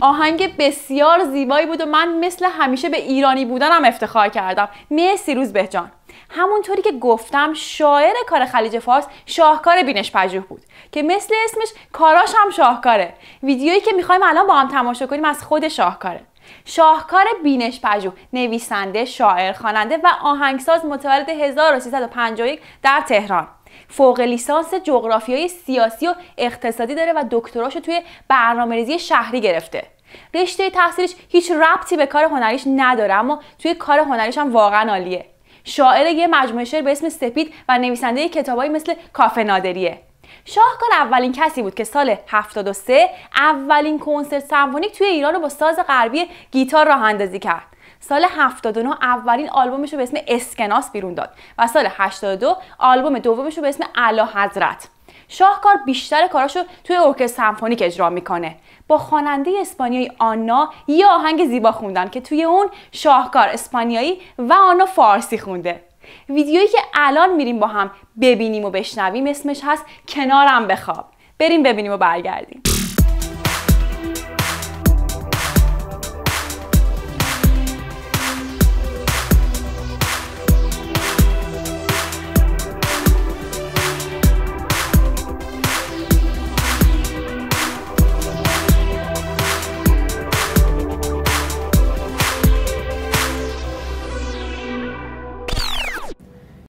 آهنگ بسیار زیبایی بود و من مثل همیشه به ایرانی بودنم افتخار کردم. مرسی روزبه جان. همونطوری که گفتم شاعر کار خلیج فارس شاهکار بینش پژوه بود که مثل اسمش کاراش هم شاهکاره. ویدیویی که میخوایم الان با هم تماشا کنیم از خود شاهکاره. شاهکار بینش پژوه نویسنده، شاعر، خواننده و آهنگساز متولد 1351 در تهران. فوق لیسانس جغرافیای سیاسی و اقتصادی داره و دکتراشو توی برنامه‌ریزی شهری گرفته. رشته تحصیلیش هیچ ربطی به کار هنریش نداره اما توی کار هنریش هم واقعا عالیه. شاعر یه مجموعه شعر به اسم سپید و نویسنده کتابایی مثل کافه نادریه. شاهکار اولین کسی بود که سال 73 اولین کنسرت سمفونیک توی ایران رو با ساز غربی گیتار راه اندازی کرد. سال 79 اولین آلبومش رو به اسم اسکناس بیرون داد و سال 82 آلبوم دومش رو به اسم اعلیحضرت. شاهکار بیشتر کاراشو توی ارکستر سمفونیک اجرا میکنه. با خواننده اسپانیایی آنا یه آهنگ زیبا خوندن که توی اون شاهکار اسپانیایی و آنا فارسی خونده. ویدیویی که الان میریم با هم ببینیم و بشنویم اسمش هست کنارم بخواب. بریم ببینیم و برگردیم.